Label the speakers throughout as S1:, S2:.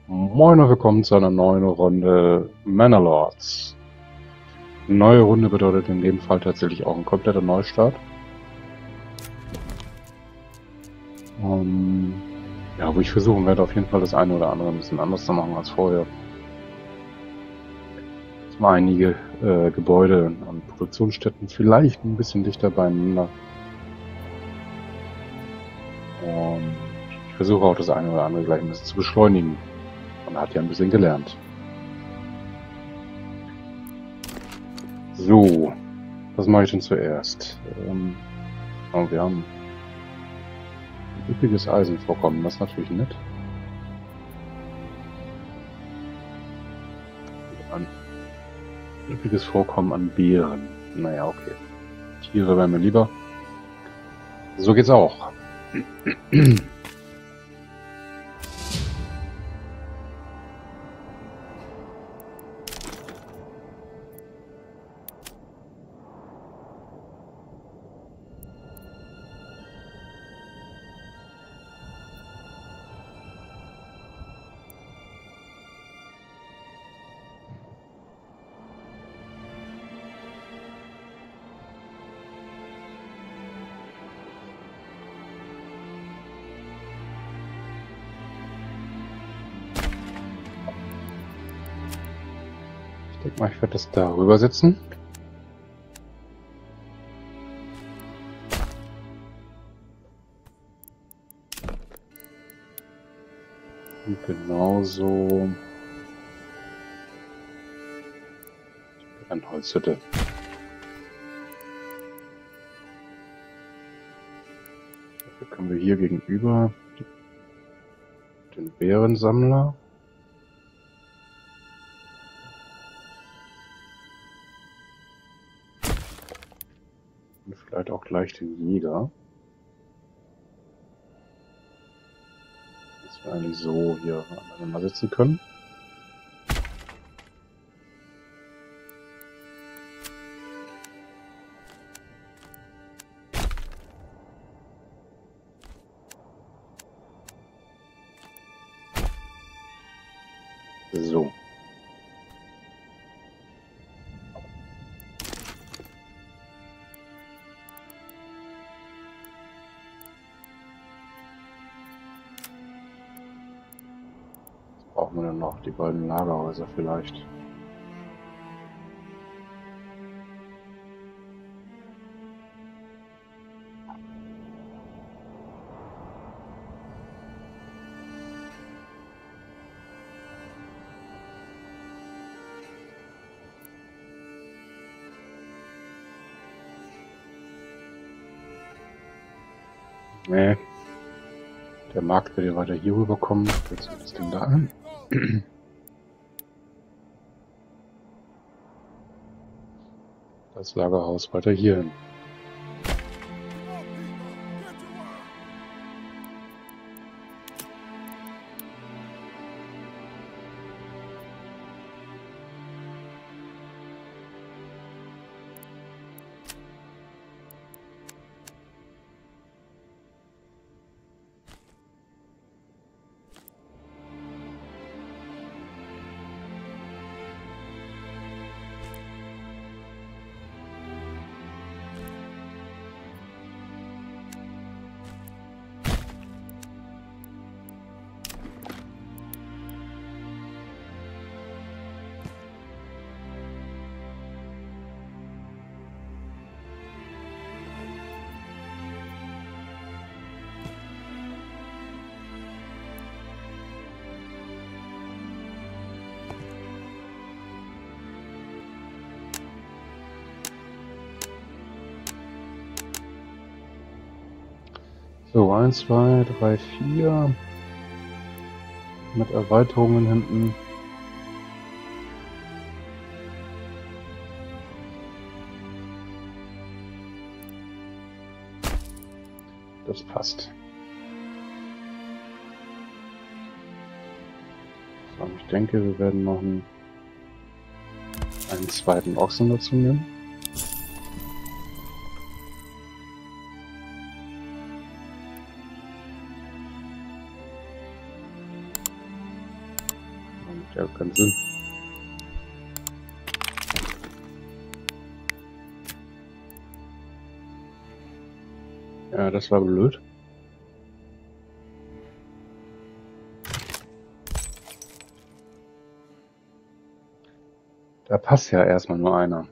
S1: Moin und willkommen zu einer neuen Runde Manor. Neue Runde bedeutet in dem Fall tatsächlich auch ein kompletter Neustart. Ja, wo ich versuchen werde, auf jeden Fall das eine oder andere ein bisschen anders zu machen als vorher. Dass mal einige Gebäude und Produktionsstätten vielleicht ein bisschen dichter beieinander. Und ich versuche auch das eine oder andere gleich ein bisschen zu beschleunigen. Man hat ja ein bisschen gelernt. So, was mache ich denn zuerst? Wir haben ein üppiges Eisenvorkommen, das ist natürlich nett. Ein üppiges Vorkommen an Beeren. Naja, okay. Tiere wären mir lieber. So geht's auch. Ich denke mal, ich werde das darüber setzen. Und genauso die Brennholzhütte. Dafür können wir hier gegenüber den Bärensammler. Und vielleicht auch gleich den Jäger. Dass wir eigentlich so hier aneinander sitzen können. So. Jetzt brauchen wir dann noch die beiden Lagerhäuser vielleicht. Nee. Der Markt wird ja weiter hier rüberkommen. Jetzt wird das Ding da an. Das Lagerhaus weiter hier hin. So, 1, 2, 3, 4. Mit Erweiterungen hinten. Das passt. So, ich denke, wir werden noch einen zweiten Ochsen dazu nehmen. Macht ja keinen Sinn. Ja, das war blöd. Da passt ja erstmal nur einer.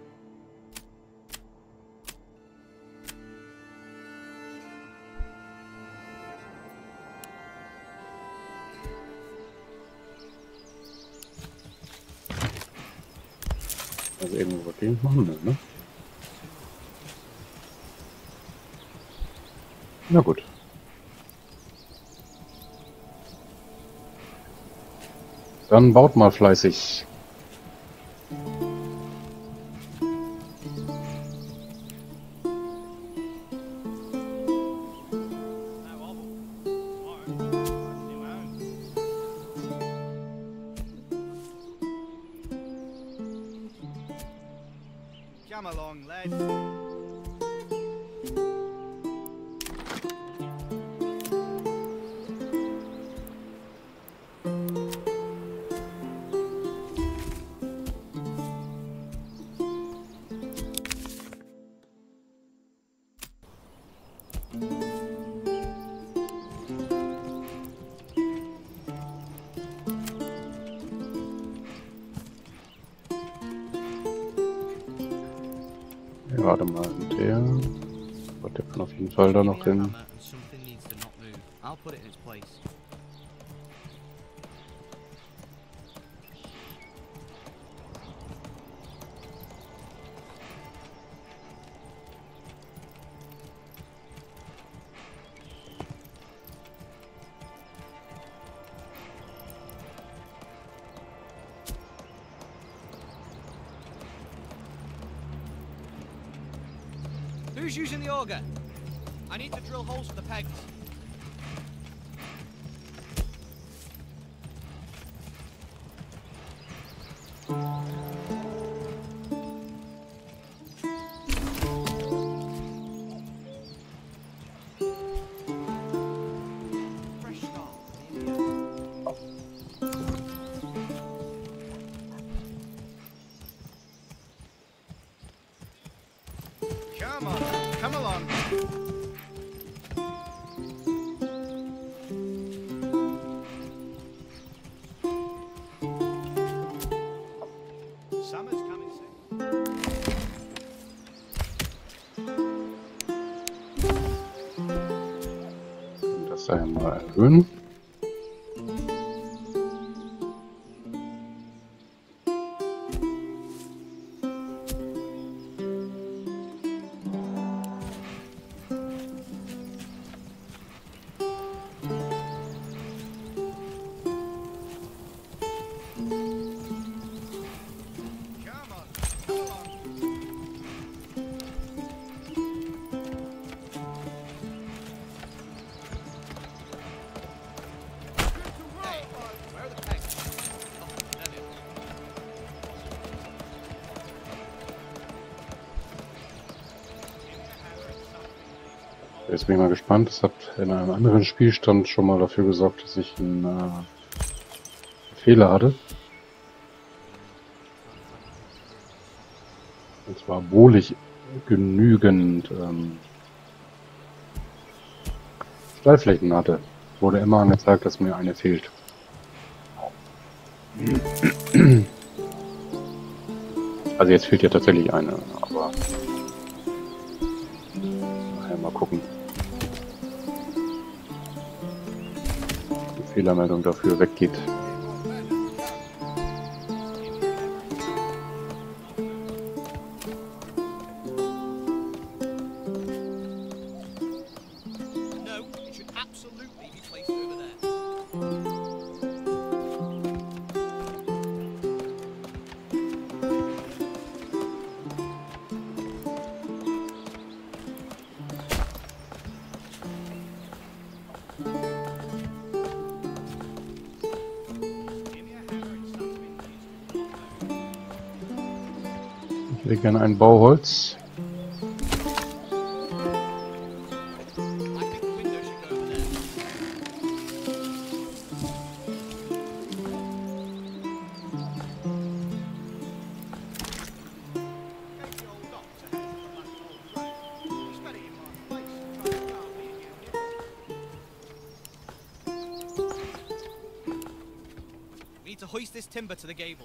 S1: Also irgendwo rückgängig machen, ne? Na gut. Dann baut mal fleißig.
S2: Come along, lad.
S1: Ja, warte mal, der. Gott, der kann auf jeden Fall da noch hin.
S2: I'll put it in its place. Who's using the auger? I need to drill holes for the pegs. Fresh start. Come on, come along. Summer's coming soon.
S1: Das einmal erhöhen.
S2: Come on, come along. Hey, where are the pegs? Oh, there they are.
S1: Jetzt bin ich mal gespannt. Das hat in einem anderen Spielstand schon mal dafür gesorgt, dass ich einen Fehler hatte. Und zwar, obwohl ich genügend Stallflächen hatte, wurde immer angezeigt, dass mir eine fehlt. Also jetzt fehlt ja tatsächlich eine, aber nachher mal gucken. Die Fehlermeldung dafür weggeht.
S2: No, it should absolutely be placed over there. Give me a hammer and something, please.
S1: Ich hätte gerne ein Bauholz.
S2: I think the window should go over there. to hoist this timber to the gable.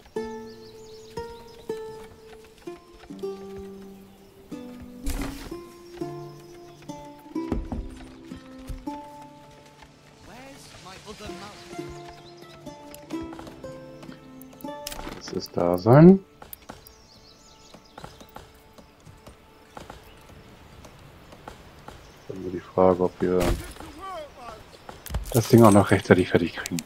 S2: Where's my other mallet?
S1: Das ist da sein. Dann nur die Frage, ob wir das Ding auch noch rechtzeitig fertig kriegen.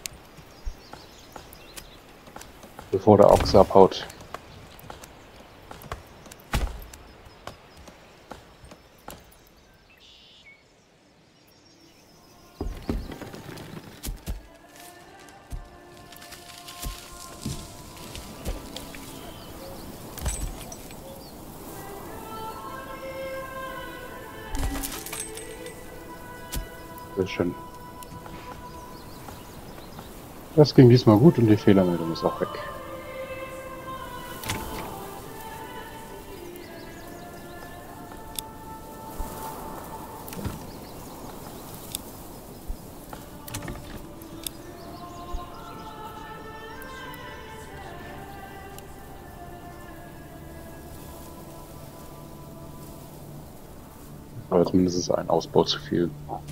S1: Bevor der Ochse abhaut. Sehr schön. Das ging diesmal gut und die Fehlermeldung ist auch weg. Aber zumindest ist ein Ausbau zu viel.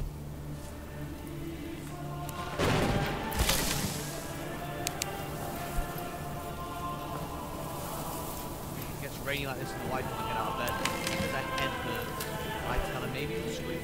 S2: It gets rainy like this and the wife doesn't get out of bed. There's a head bird. I tell her maybe it'll scream.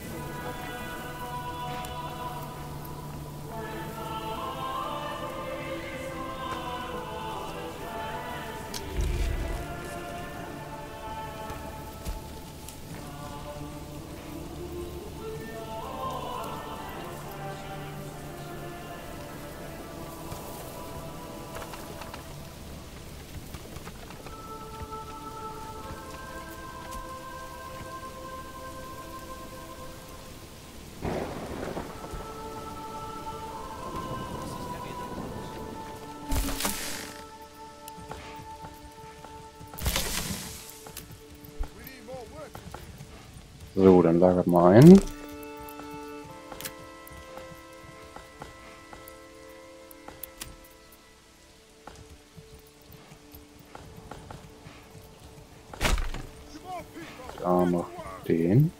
S1: So, dann lagert mal ein. Da noch den.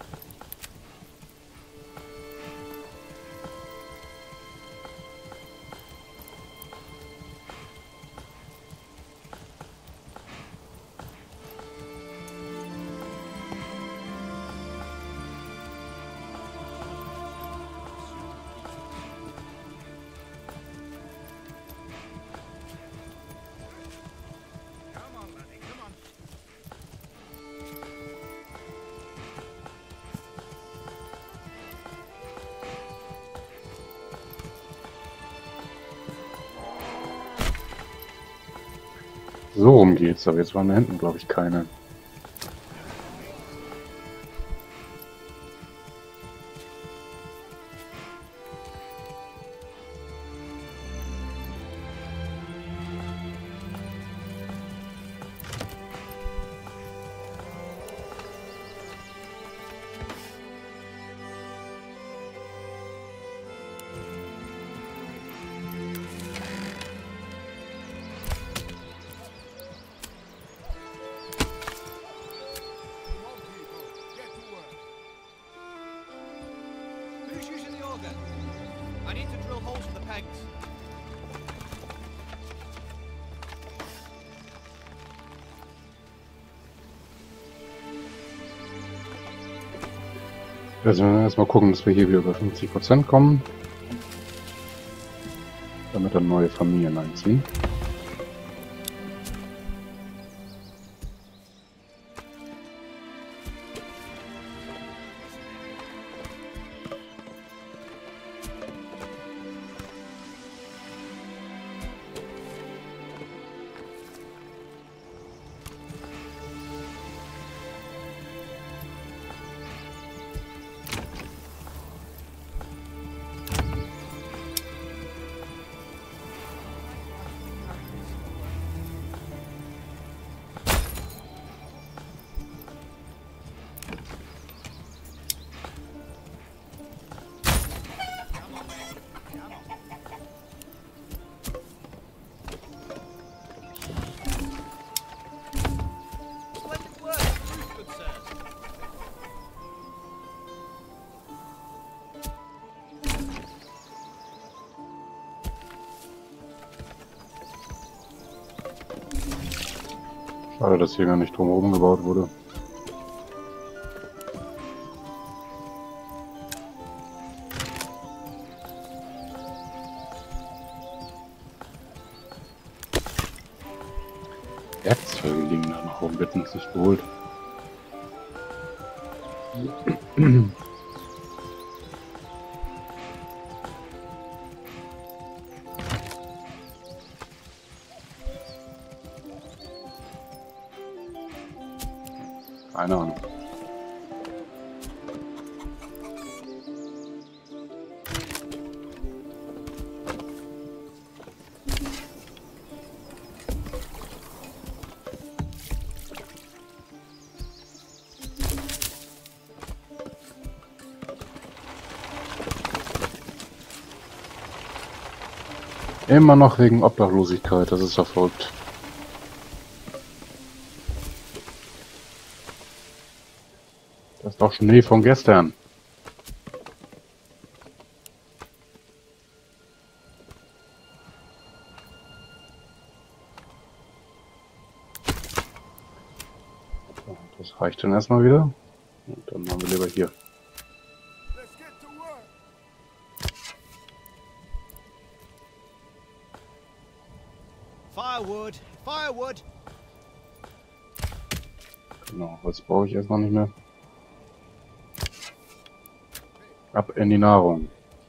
S1: So rum geht's, aber jetzt waren da hinten, glaube ich, keine.
S2: Who's using the auger? I need to drill holes for the pegs.
S1: Also erstmal gucken, dass wir hier wieder über 50% kommen. Damit dann neue Familien einziehen. Schade, dass hier gar nicht drumherum gebaut wurde. Werkzeuge liegen da noch rum, wird uns nicht geholt. Keine Ahnung. Immer noch wegen Obdachlosigkeit, das ist ja verrückt. Das ist doch Schnee von gestern. So, das reicht dann erstmal wieder. Und dann machen wir lieber hier.
S2: Firewood, firewood.
S1: Genau, Holz brauche ich erstmal nicht mehr. Ab in die Nahrung.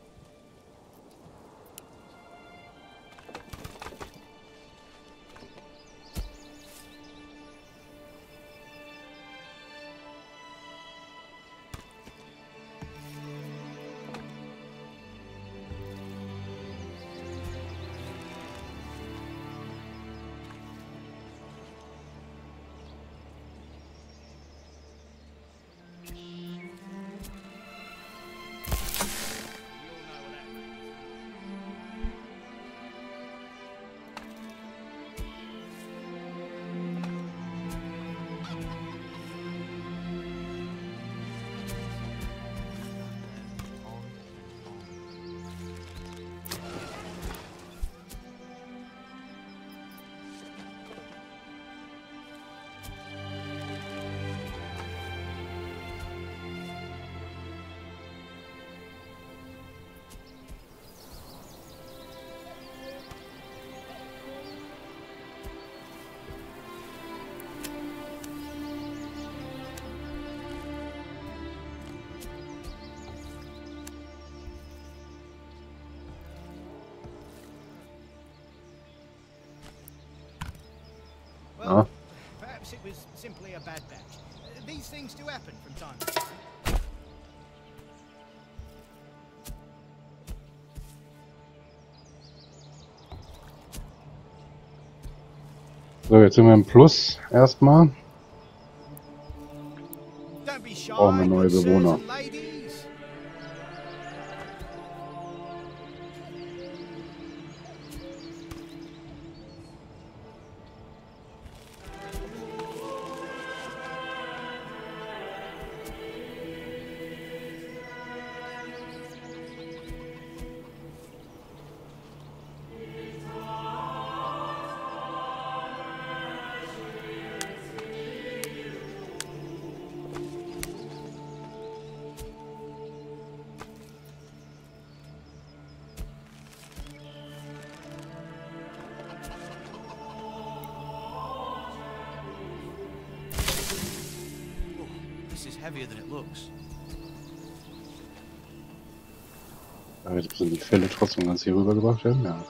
S2: Well, perhaps it was simply a bad batch. These things do happen from time to time.
S1: So, jetzt sind wir im Plus erstmal.
S2: Don't be shy,
S1: Brauchen wir neue
S2: good sirs
S1: Bewohner.
S2: and ladies. This is heavier than it looks.
S1: Aber jetzt müssen die Fälle trotzdem ganz hier rübergebracht werden, ja.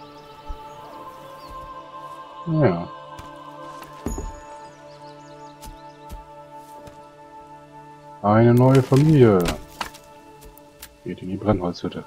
S1: Ja. Eine neue Familie. Geht in die Brennholzhütte.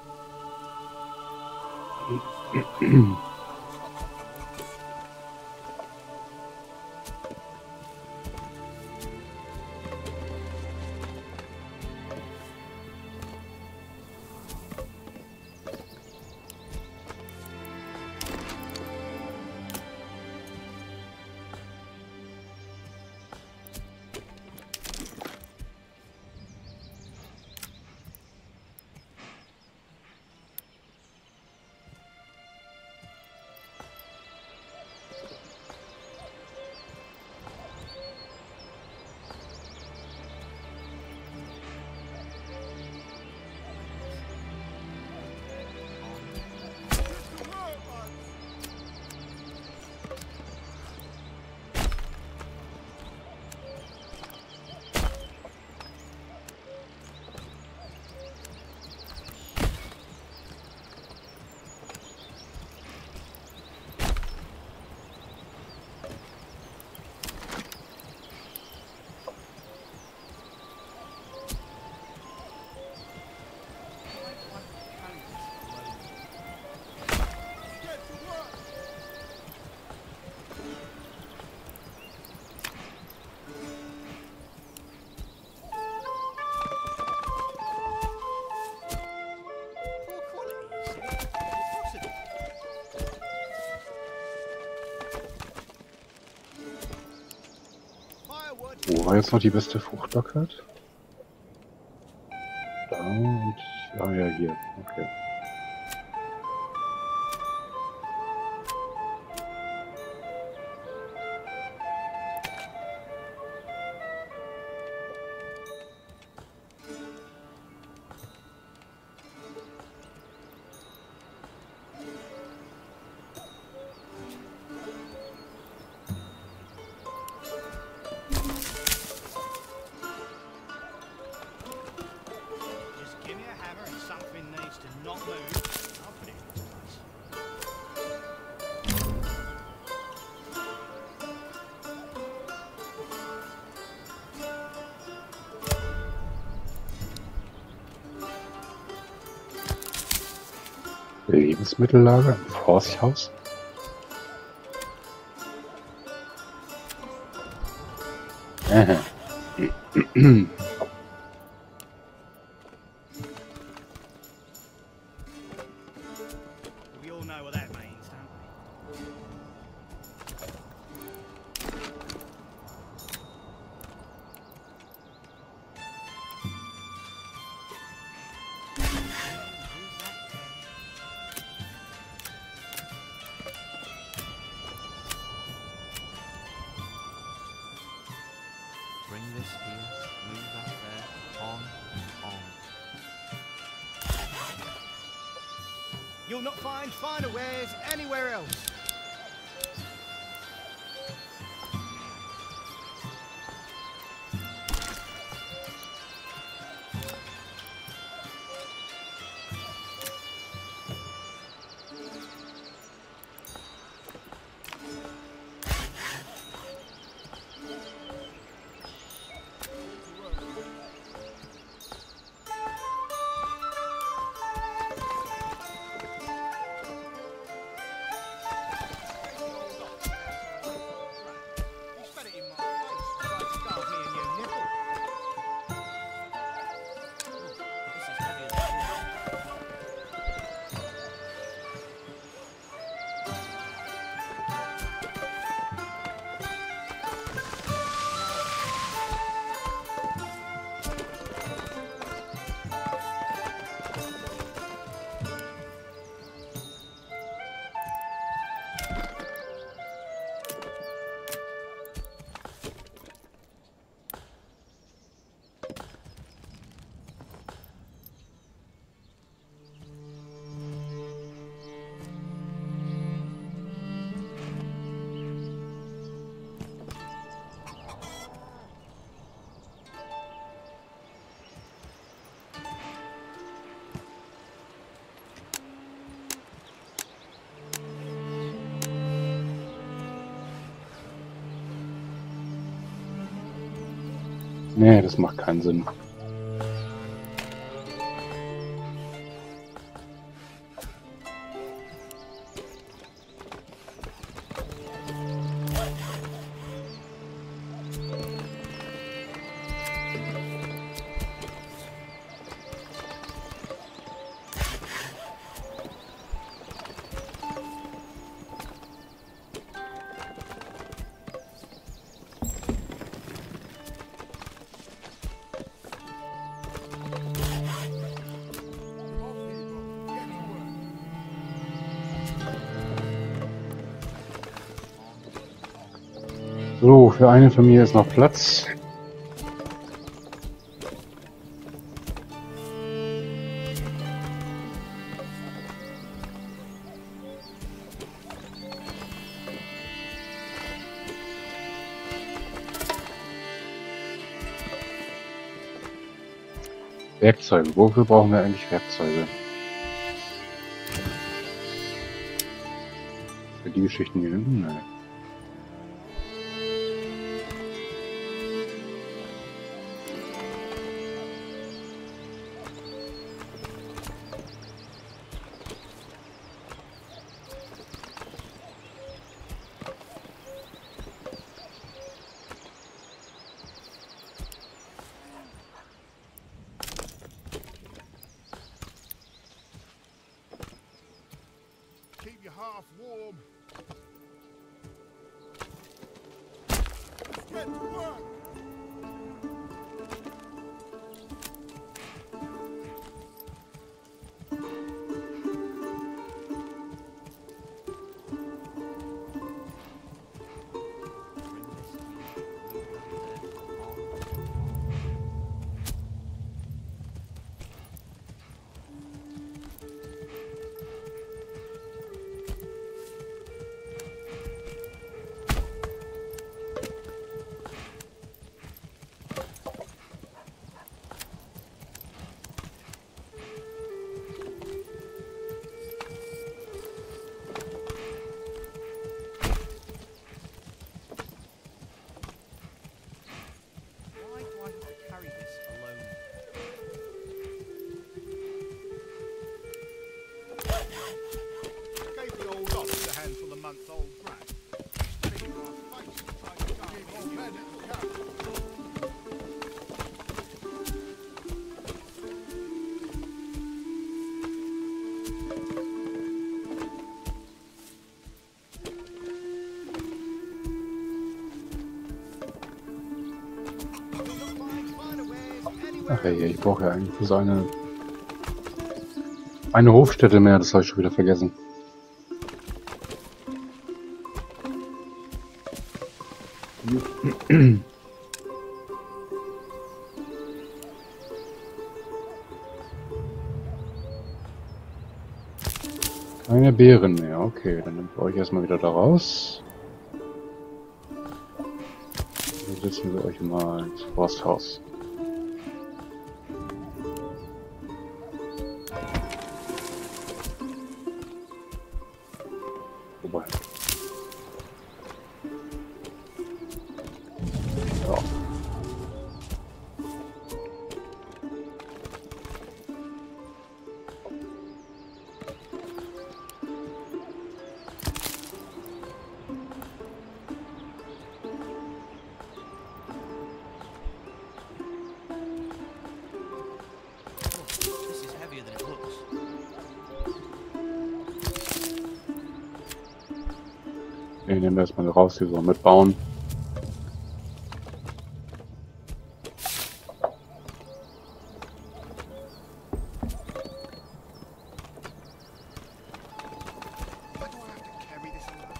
S1: Wo war jetzt noch die beste Fruchtbarkeit? Da und ja, hier. Okay.
S3: Just give me a hammer and something needs to not move. I'll put it in place.
S1: Lebensmittellager im Forsthaus? Aha.
S3: We all know what that means, don't we?
S2: Bring this here, move that there, on, on.
S3: You'll not find finer wares anywhere else. You spat it in my face. Try to starve me and your nipple.
S2: This is heavier than
S1: Nee, das macht keinen Sinn. So, für eine Familie ist noch Platz. Werkzeuge. Wofür brauchen wir eigentlich Werkzeuge? Für die Geschichten hier hinten? Nein.
S3: Keep your half warm. Let's get to work.
S1: Ach ey, ich brauche ja eigentlich so eine Hofstätte mehr, das habe ich schon wieder vergessen. Keine Beeren mehr, okay, dann baue ich erstmal wieder da raus. Dann setzen wir euch mal ins Forsthaus. Wobei. Ja.
S2: Oh, this is heavier than it looks.
S1: Ich nehme erstmal raus, hier so mitbauen.
S3: Why do I have to carry this alone?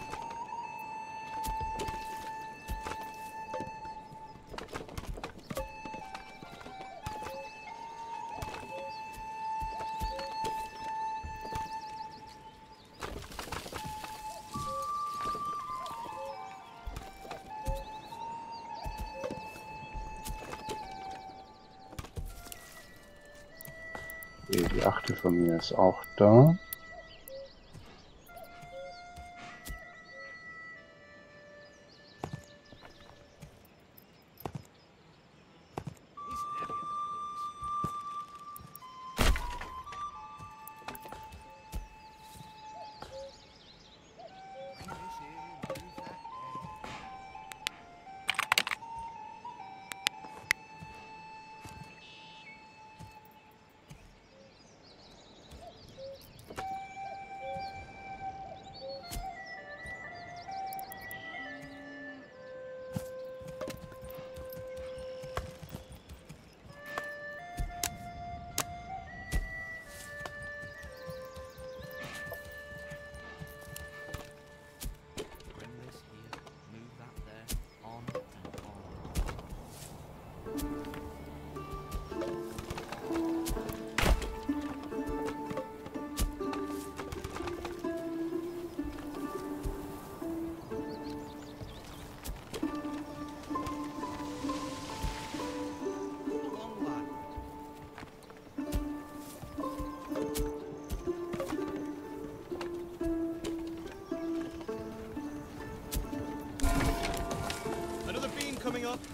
S1: Okay, die 8. von mir ist auch da.
S3: It's heavier than it looks. Bring this in, move that there.
S2: Bring this here, move that there, on and on.
S3: Come on, lad. Another beam coming up.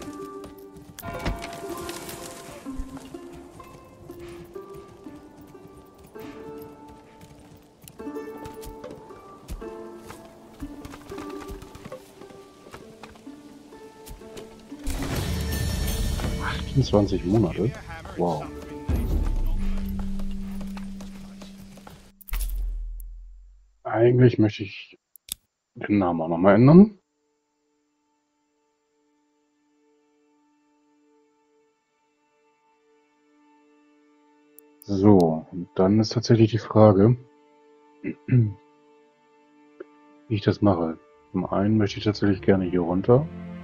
S1: In 20 Monate.
S3: Give me a hammer and
S1: Wow.
S3: something needs to not move. Nice.
S1: Eigentlich möchte ich den Namen auch nochmal ändern. So, und dann ist tatsächlich die Frage, wie ich das mache. Zum einen möchte ich tatsächlich gerne hier runter.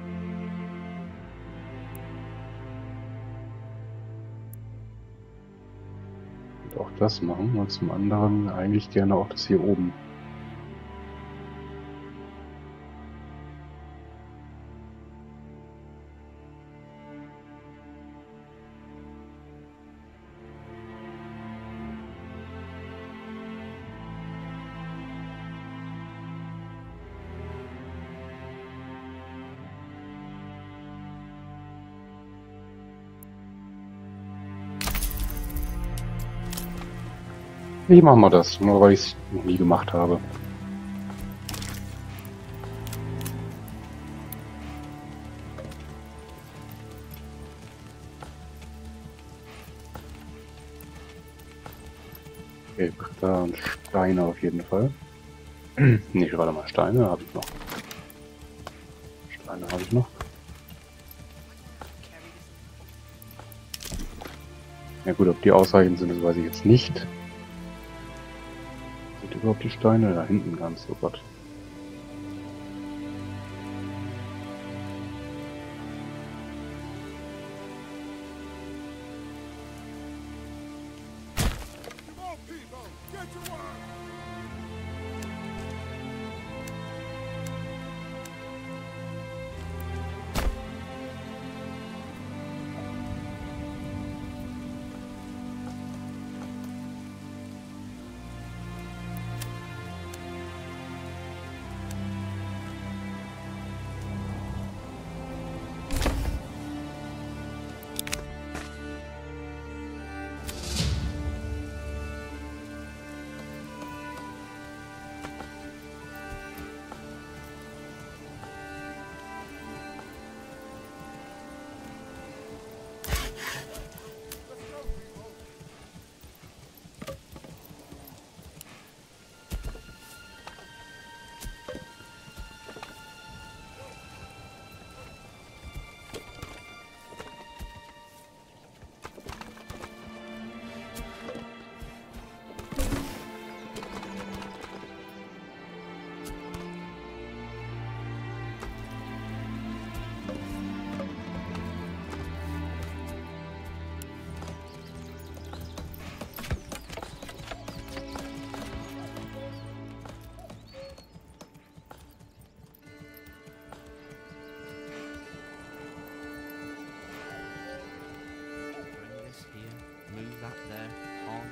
S1: Und auch das machen. Und zum anderen eigentlich gerne auch das hier oben. Ich mache mal das, nur weil ich es noch nie gemacht habe. Okay, da und Steine auf jeden Fall. Nee, warte mal, Steine habe ich noch. Steine habe ich noch.
S3: Carry this.
S1: Ja gut, ob die ausreichend sind, das weiß ich jetzt nicht. Sind überhaupt die Steine da hinten ganz? Oh Gott.
S2: Bring this here. Move that there. On.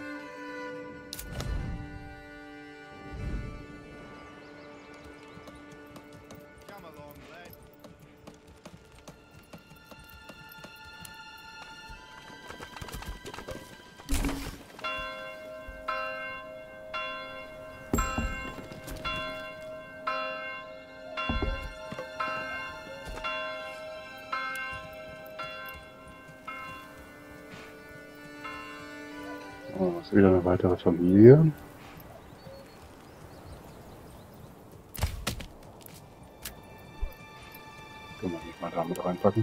S3: Come along, lad.
S1: Oh, ist wieder eine weitere Familie. Können wir nicht mal da mit reinpacken.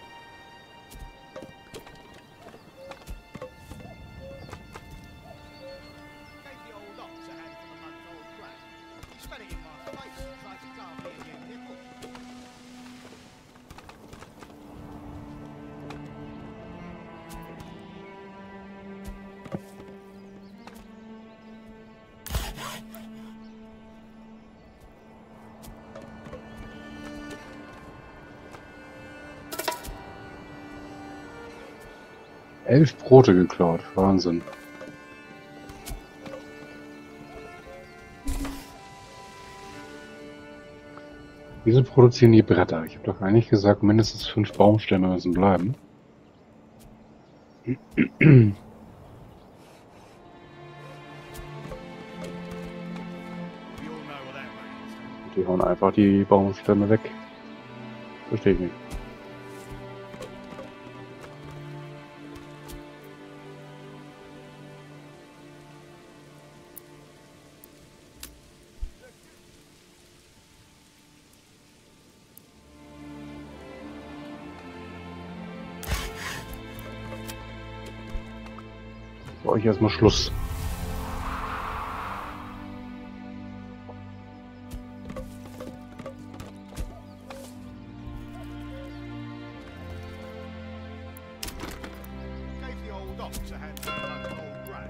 S3: Gave the old ox a handful of month-old grain. He spat it in my face and tried to carve me a new nipple.
S1: Elf Brote geklaut. Wahnsinn. Wieso produzieren die Bretter? Ich habe doch eigentlich gesagt, mindestens 5 Baumstämme müssen bleiben.
S3: We all know what that means.
S1: Die hauen einfach die Baumstämme weg. Verstehe ich nicht. Für euch erstmal Schluss.
S3: Gave the old ox a handful of month-old grain.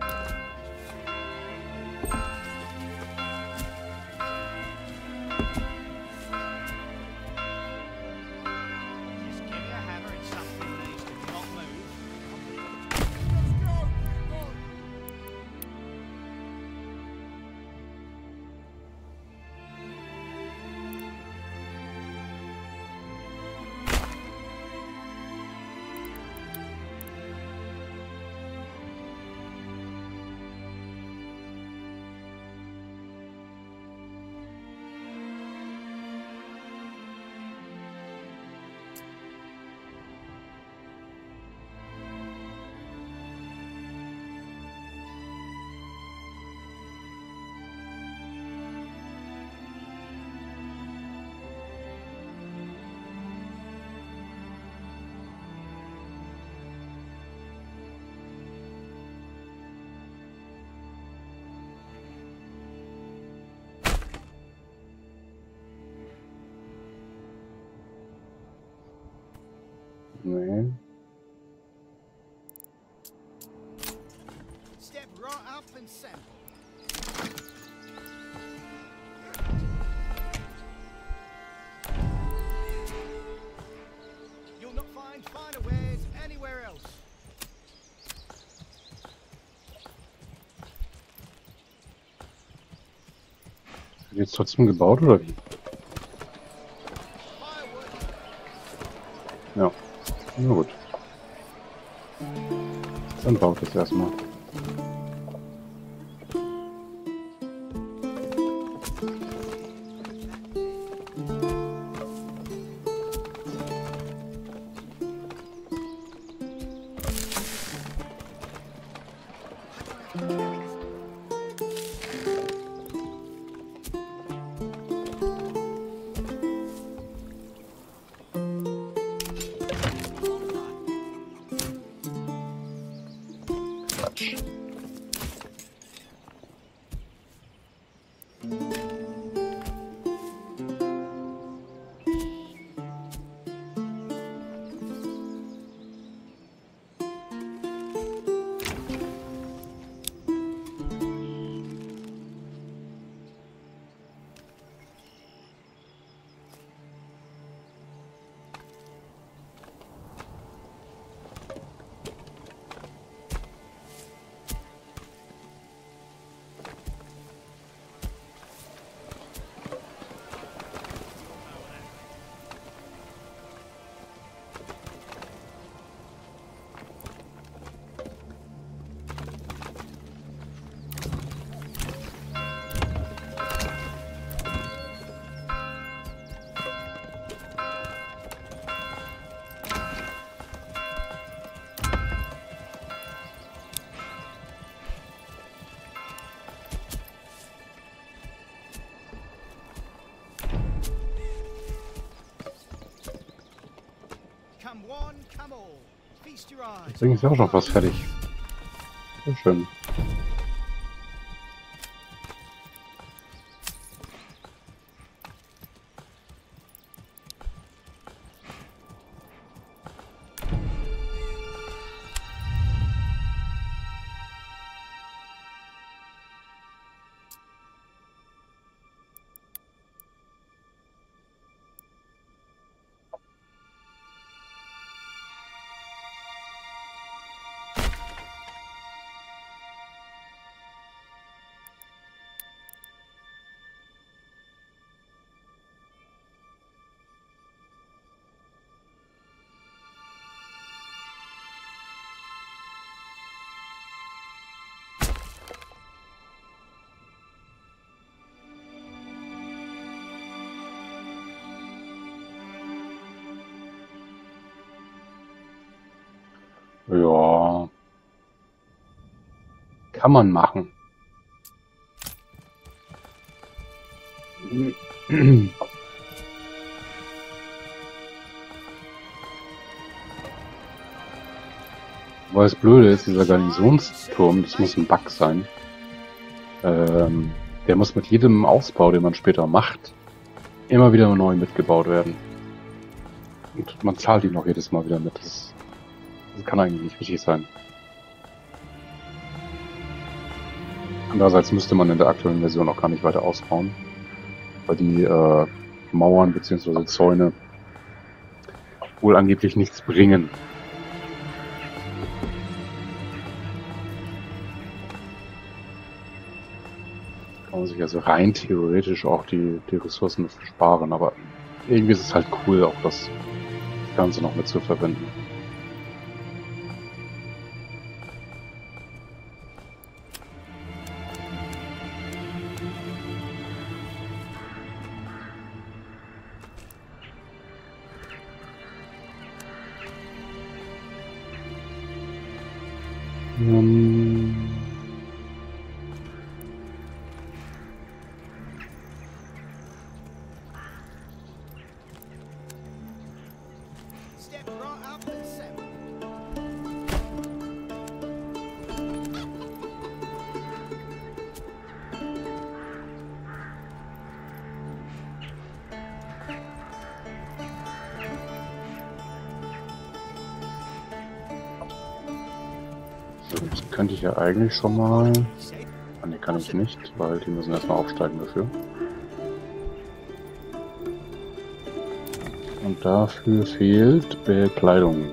S3: Just give me a hammer and something needs to not move.
S1: Nee.
S3: Step right up and sample. You'll not find finer wares anywhere else.
S1: Wird jetzt trotzdem gebaut oder wie?
S3: Firewood.
S1: Ja. Na gut. Dann baut es erstmal. Quatsch.
S3: Come one, come all. Feast your eyes.
S1: Jetzt ist auch schon fast fertig. Sehr schön. Ja. Kann man machen. Weil das Blöde ist, dieser Garnisonsturm, das muss ein Bug sein. Der muss mit jedem Ausbau, den man später macht, immer wieder neu mitgebaut werden. Und man zahlt ihn auch jedes Mal wieder mit. Das kann eigentlich nicht richtig sein. Andererseits müsste man in der aktuellen Version auch gar nicht weiter ausbauen, weil die Mauern bzw. Zäune wohl angeblich nichts bringen. Kann man sich also rein theoretisch auch die Ressourcen sparen, aber irgendwie ist es halt cool, auch das Ganze noch mit zu verwenden.
S3: Step right up and sample.
S1: Das könnte ich ja eigentlich schon mal... Ah, ne, kann ich nicht, weil die müssen erstmal aufsteigen dafür. Und dafür fehlt Bekleidung.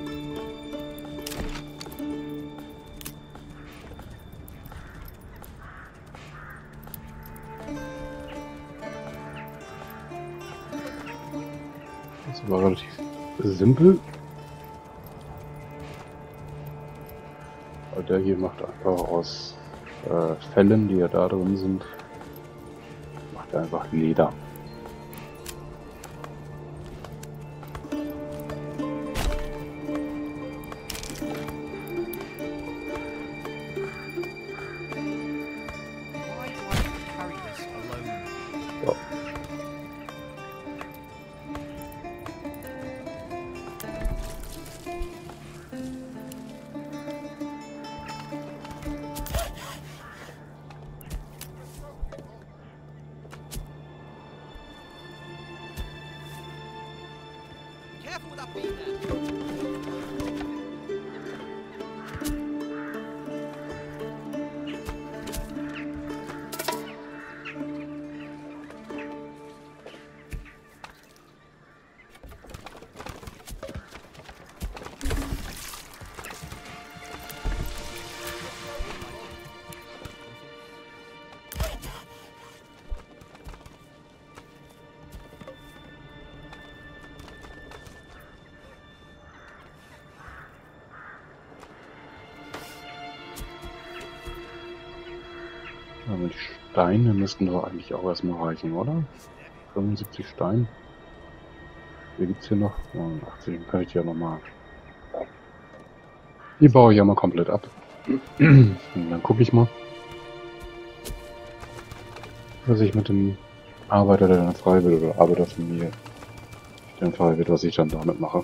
S1: Das war relativ simpel. Weil der hier macht einfach aus Fellen, die ja da drin sind, macht er einfach Leder.
S2: Why do I have to carry this alone?
S1: Ja.
S3: Careful with that beam there.
S1: Aber die Steine müssten doch eigentlich auch erstmal reichen, oder? 75 Stein. Hier gibt's hier noch 89, kann ich ja nochmal. Die baue ich ja mal komplett ab. Und dann gucke ich mal, was ich mit dem Arbeiter, der dann frei wird, oder Arbeiter von mir, der frei wird, was ich dann damit mache.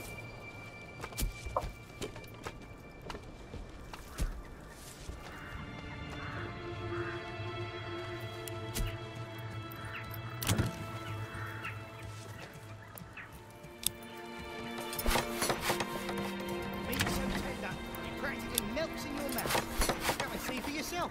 S3: Meat so tender, it practically melts in your mouth. Come and see for yourself.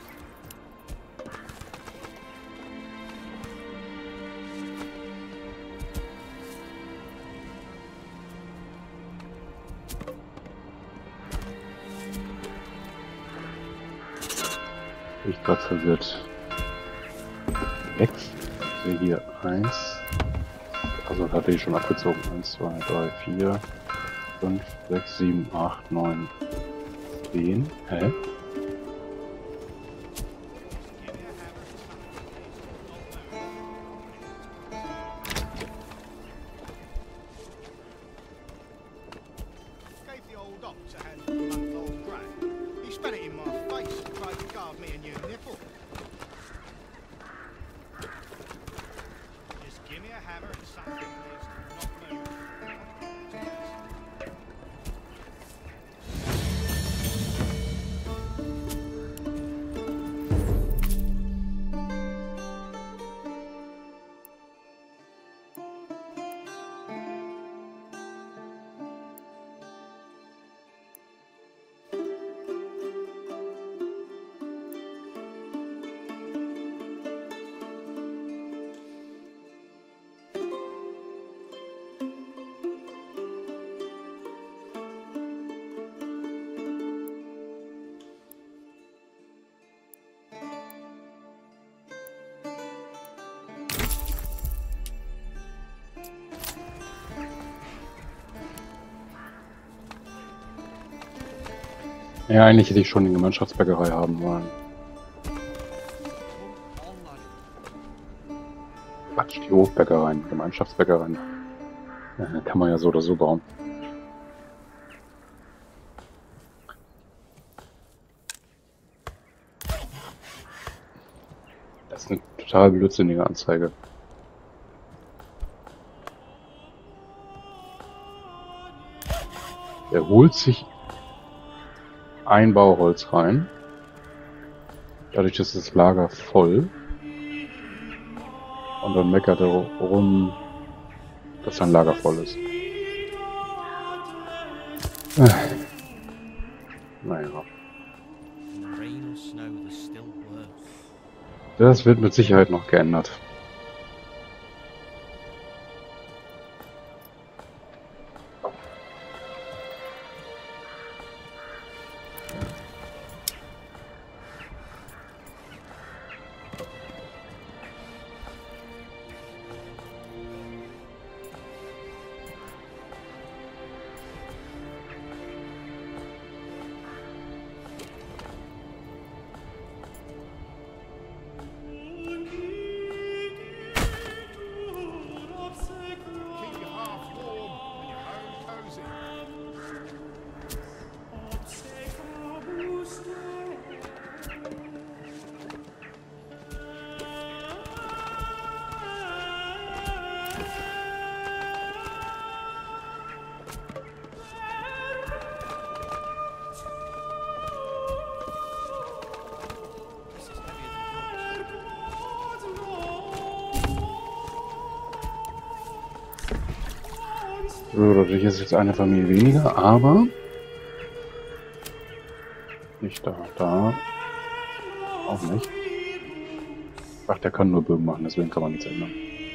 S1: Bin ich gerade verwirrt. 6. Ich sehe hier 1. Also hatte ich schon abgezogen. 1, 2, 3, 4, 5, 6, 7, 8, 9, 10. Hä?
S3: Gave the old ox a handful of month-old grain. He spat it in my face and tried to carve me a new nipple. Just give me a hammer and something, please. Not move.
S1: Ja, eigentlich hätte ich schon die Gemeinschaftsbäckerei haben wollen. Quatsch, die Hofbäckereien, Gemeinschaftsbäckereien. Ja, kann man ja so oder so bauen. Das ist eine total blödsinnige Anzeige. Er holt sich ein Bauholz rein. Dadurch ist das Lager voll. Und dann meckert er rum, dass sein Lager voll ist. Naja. Das wird mit Sicherheit noch geändert.
S3: Keep your hearth warm and your home cozy.
S2: This is heavier than it
S1: So, dadurch ist jetzt eine Familie weniger, aber nicht da, da auch nicht. Ach, der kann nur Bögen machen, deswegen kann man nichts ändern.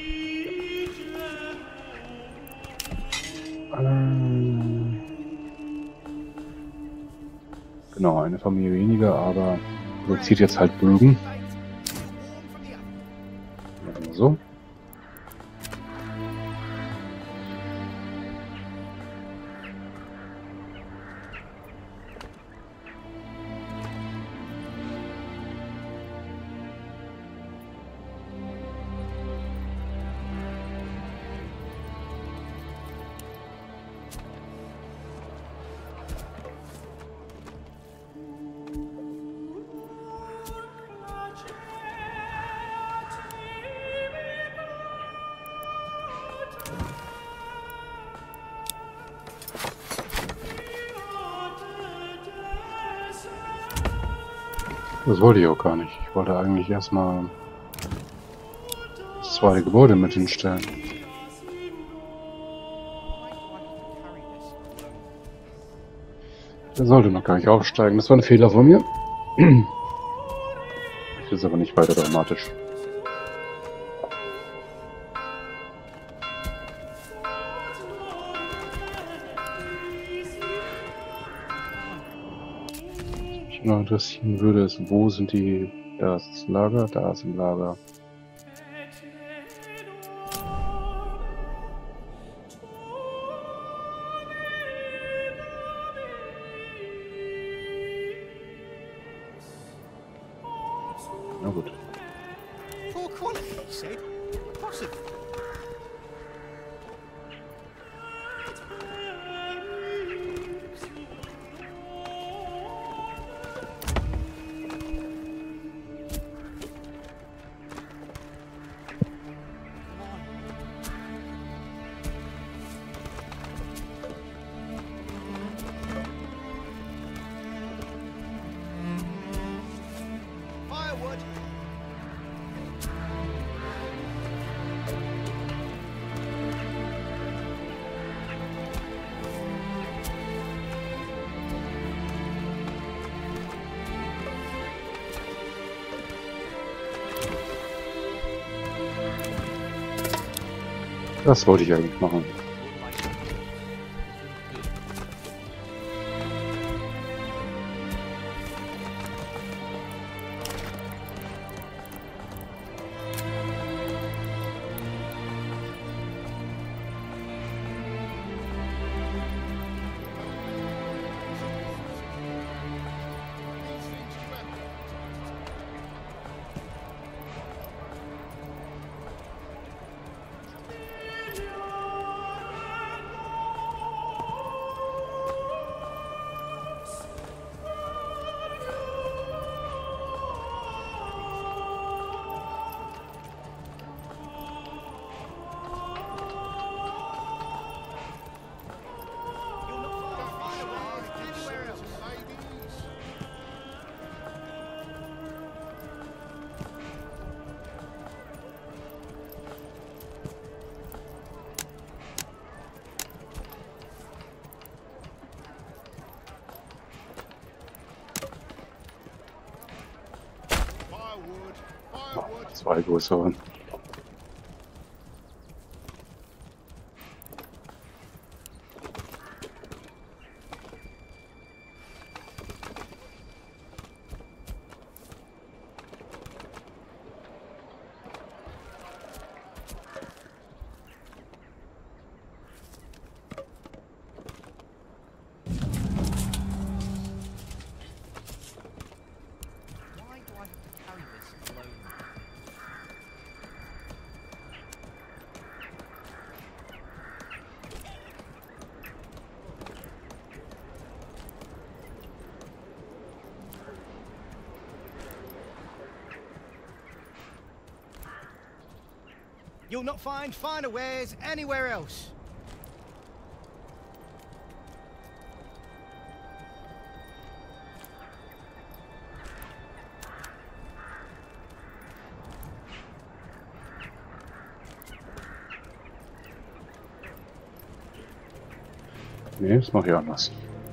S1: Genau, eine Familie weniger, aber produziert jetzt halt Bögen. Machen wir so. Das wollte ich auch gar nicht. Ich wollte eigentlich erstmal das zweite Gebäude mit hinstellen. Der sollte noch gar nicht aufsteigen. Das war ein Fehler von mir. Das ist aber nicht weiter dramatisch. Was mich noch interessieren würde, ist, wo sind die... Da ist das Lager, da ist ein Lager. Na gut.
S3: Poor quality, he said. Possible. Firewood.
S1: Das wollte ich eigentlich machen. zwei größeren.
S2: Why do I have to carry this alone?
S3: You'll not find finer wares anywhere else.
S1: Nee, das mache ich anders.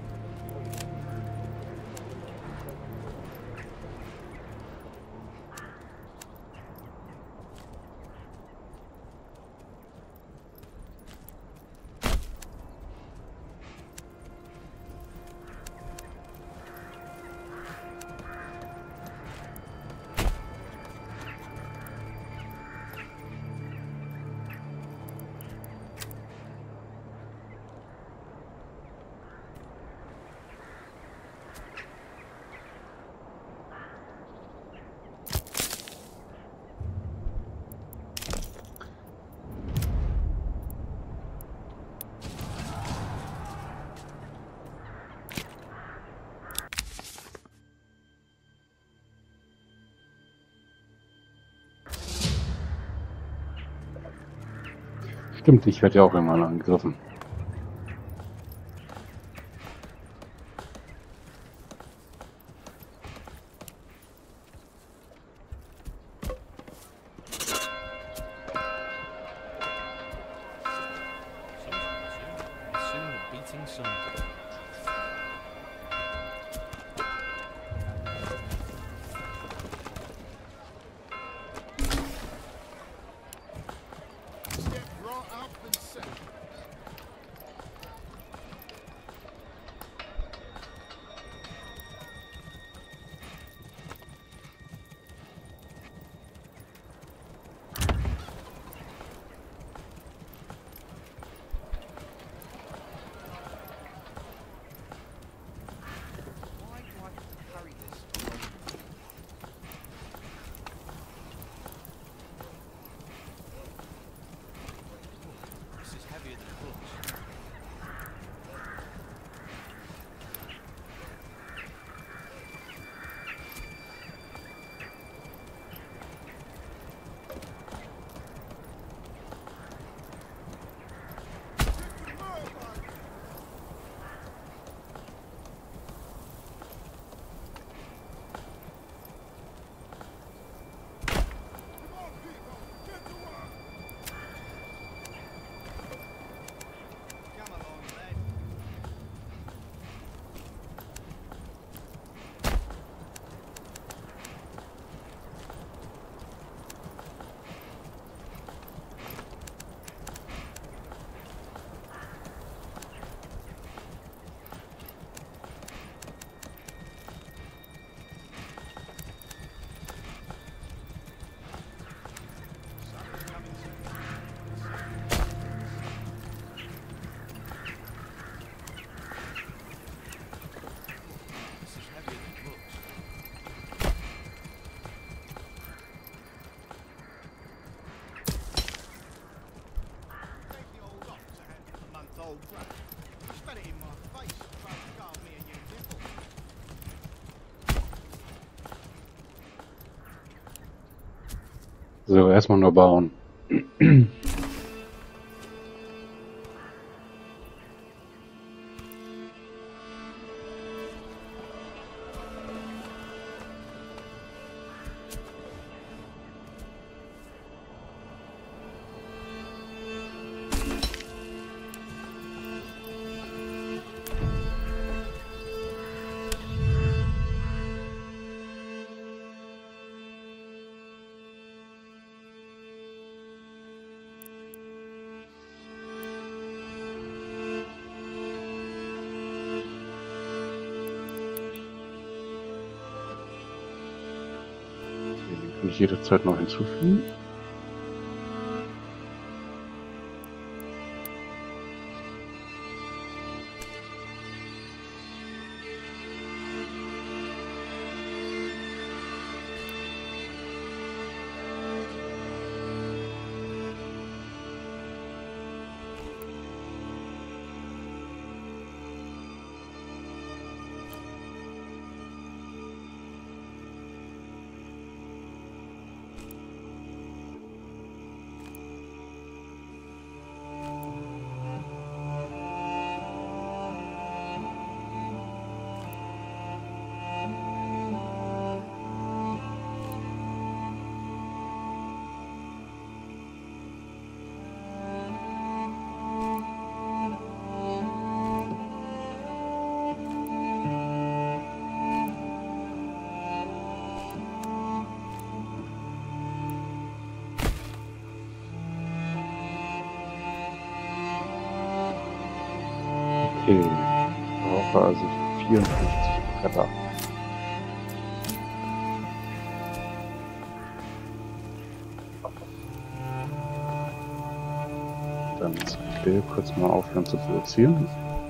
S1: Stimmt, ich werde ja auch immer angegriffen.
S2: Soon the beating sun.
S3: Step right up and set.
S2: Why do I have to carry this alone? This is heavier than it looks.
S3: Come along, lad. Sun's coming soon.
S2: This is heavier than it looks.
S3: Gave the old ox a handful of month-old grass. Spat it in my face, tried to carve me a new nipple.
S1: So, erstmal nur bauen. nicht jederzeit noch hinzufügen? Okay, ich brauche also 54 Bretter. Dann will ich kurz mal aufhören zu produzieren.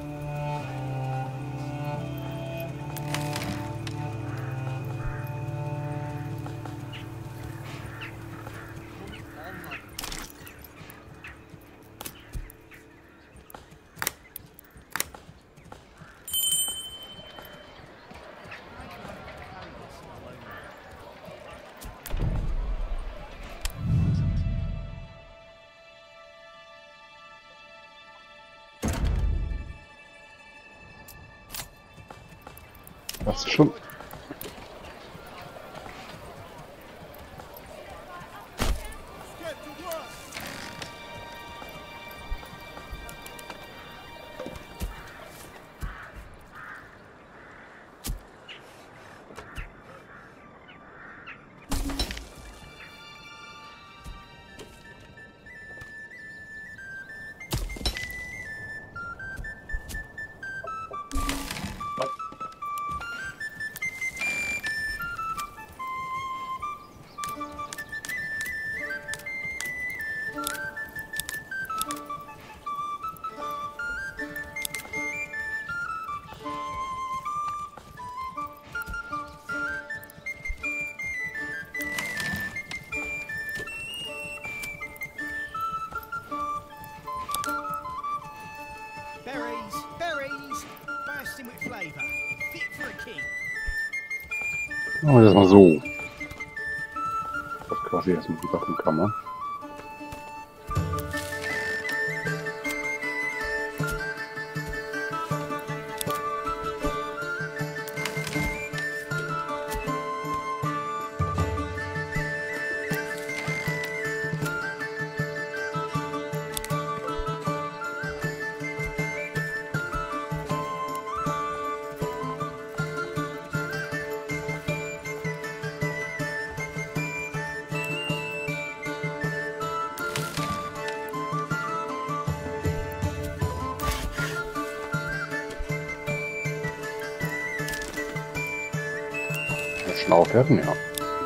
S1: Passt schon.
S3: Get to work. Berries, berries, bursting with flavour, fit for a king.
S1: Machen wir das mal so. Das quasi erstmal die Waffenkammer. Schon aufhören, ja.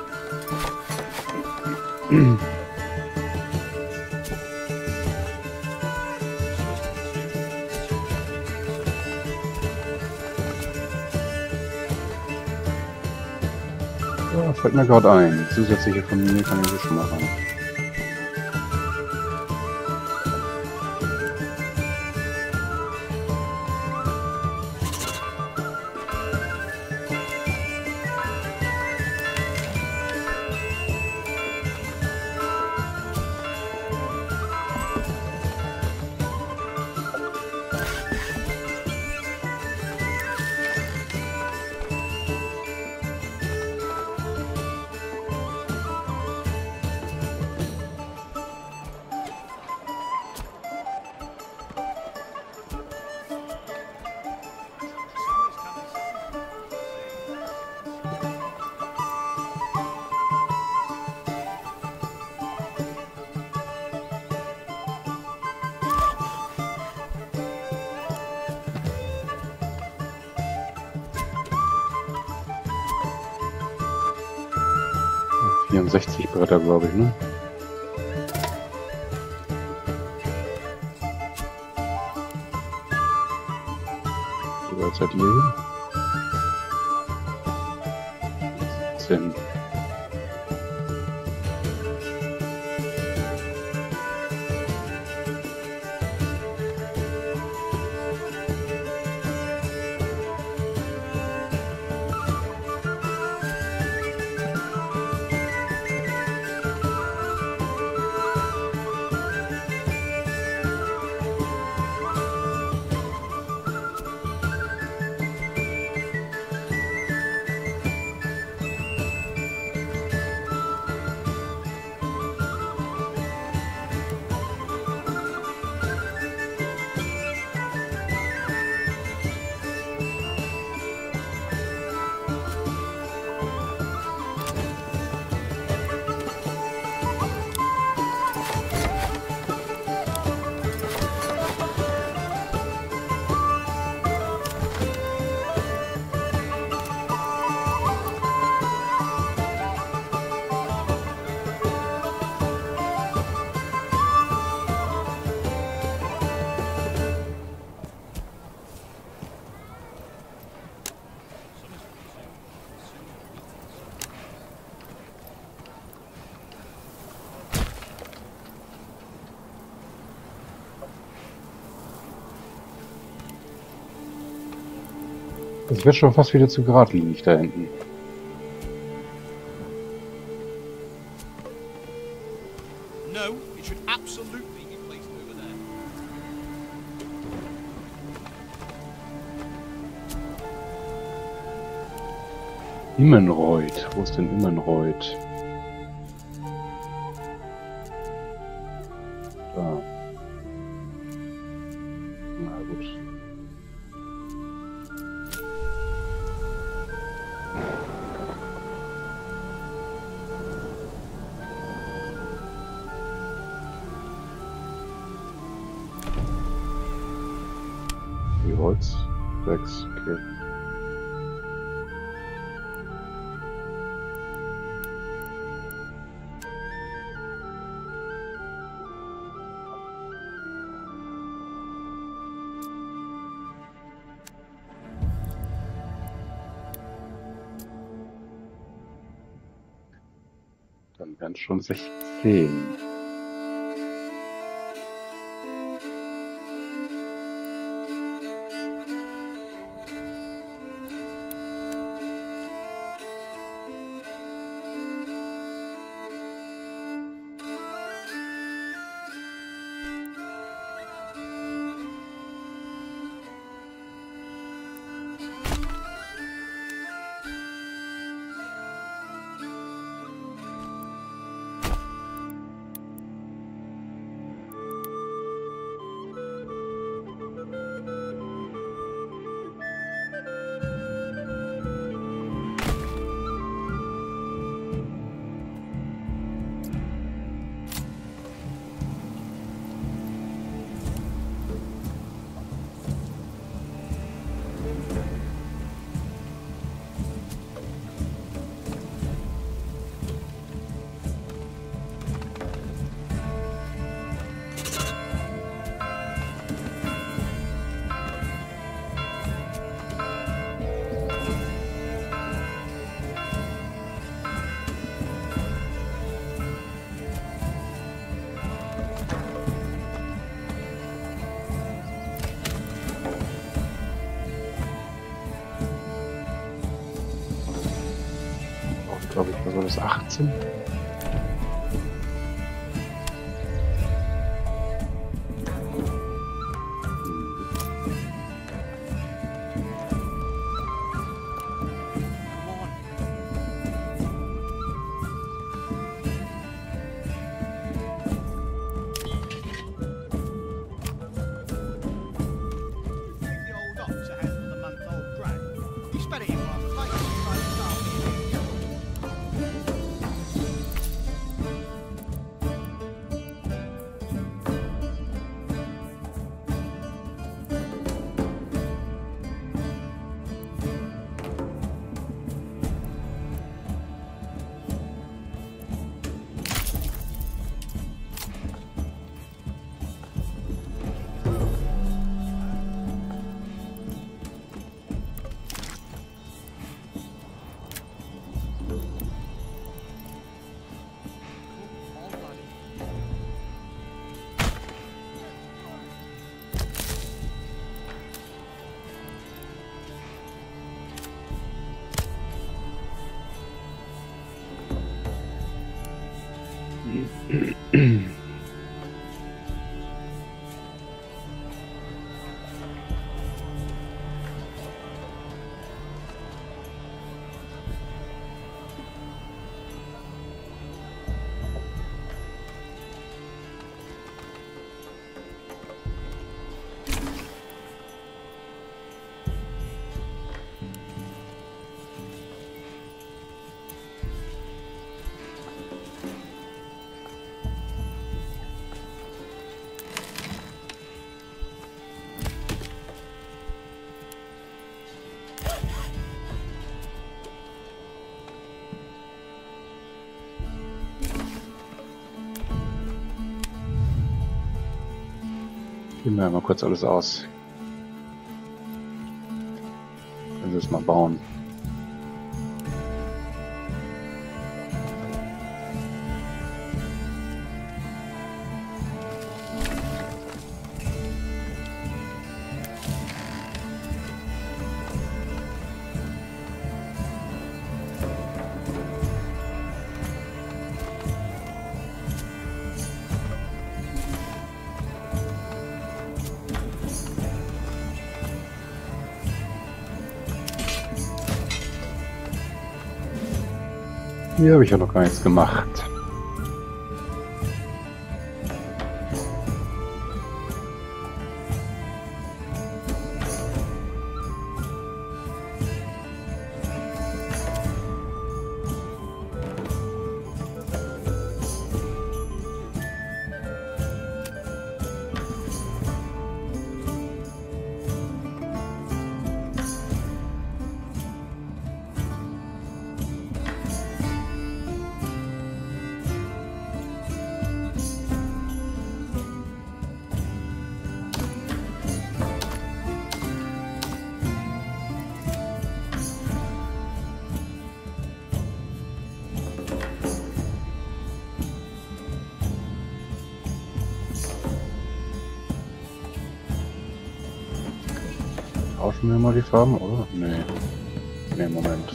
S1: Ja, fällt mir gerade ein. Zusätzliche Familie kann ich schon machen. 64 Bretter, glaube ich, ne? Wie weit seid ihr hier? 17. Es wird schon fast wieder zu geradlinig da hinten.
S3: No, it should absolutely be placed over there.
S1: Immenreuth. Wo ist denn Immenreuth? Da. Na gut. Wie Holz? 6, okay. Dann wären es schon 16. Glaube ich, was war das? 18?
S3: Think the old ox a handle the month-old drag. You spat it in my face, trying to start me in here.
S1: Gehen wir mal kurz alles aus. Können wir es mal bauen. Hier habe ich ja noch gar nichts gemacht. Tauschen wir mal die Farben, oder? Nee. Nee, Moment.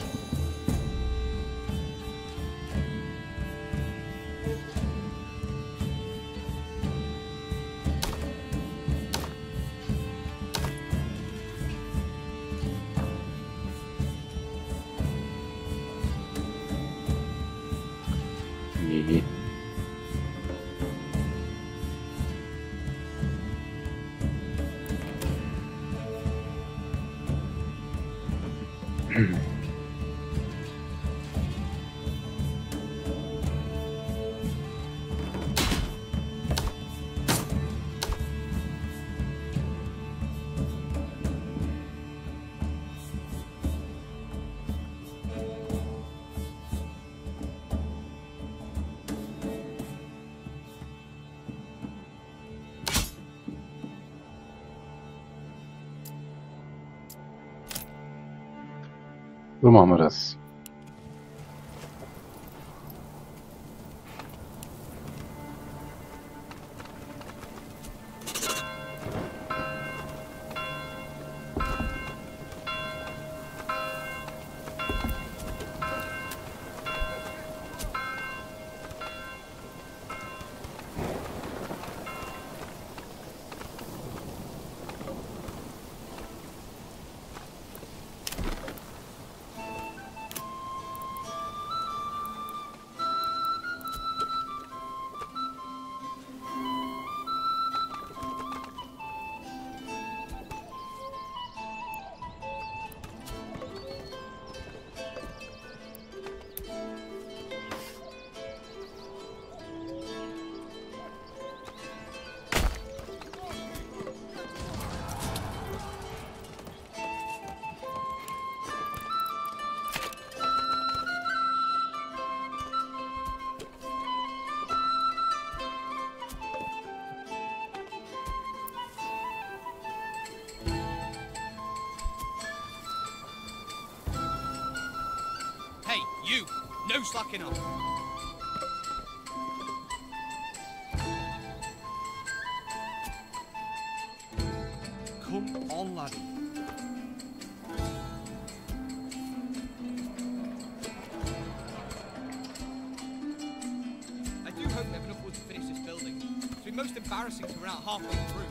S1: Nee. So machen wir das.
S3: Hey, you! No slacking off! Come on, laddie. I do hope we have enough wood to finish this embarrassing to run out halfway through.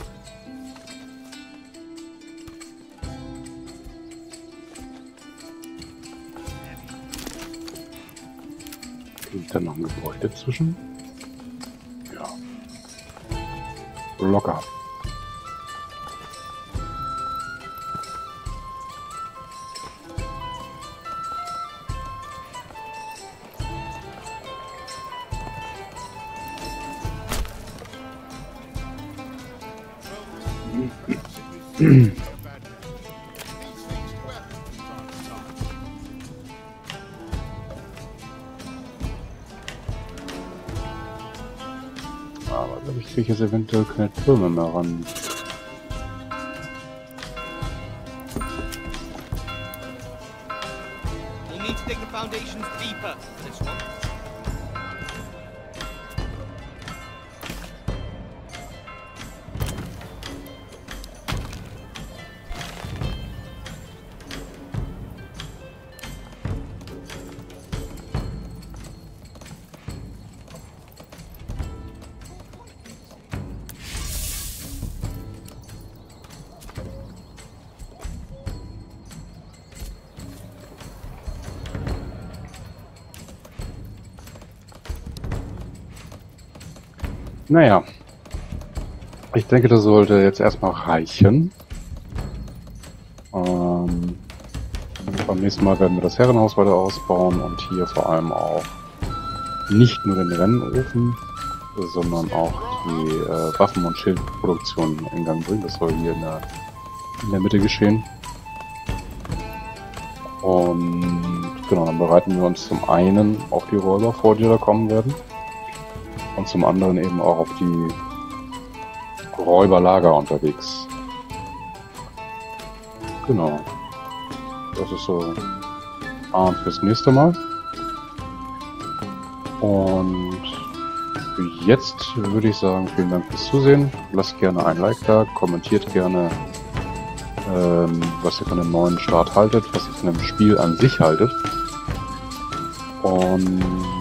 S1: Liegt da noch ein Gebäude zwischen? Ja. Locker. Aber ich kriege jetzt eventuell keine Türme mehr ran.
S3: We'll need to dig the foundations deeper for this one.
S1: Naja, ich denke, das sollte jetzt erstmal reichen. Beim nächsten Mal werden wir das Herrenhaus weiter ausbauen und hier vor allem auch nicht nur den Rennofen, sondern auch die Waffen- und Schildproduktion in Gang bringen. Das soll hier in der Mitte geschehen. Und genau, dann bereiten wir uns zum einen auf die Räuber vor, die da kommen werden. Und zum anderen eben auch auf die Räuberlager unterwegs. Genau. Das ist so Plan fürs nächste Mal. Und für jetzt würde ich sagen, vielen Dank fürs Zusehen. Lasst gerne ein Like da, kommentiert gerne, was ihr von dem neuen Start haltet, was ihr von dem Spiel an sich haltet. Und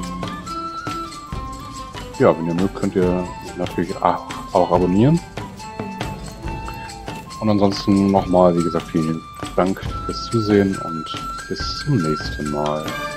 S1: ja, wenn ihr mögt, könnt ihr natürlich auch abonnieren. Und ansonsten nochmal, wie gesagt, vielen Dank fürs Zusehen und bis zum nächsten Mal.